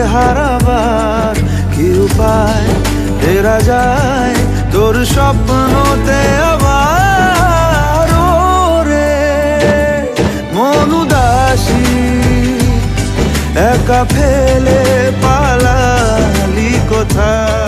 হারাবার কি উপায়? ফেরা যায় তোর স্বপ্নতে আবার। রে মন উদাসী একা ফেলে পালালি কোথায়?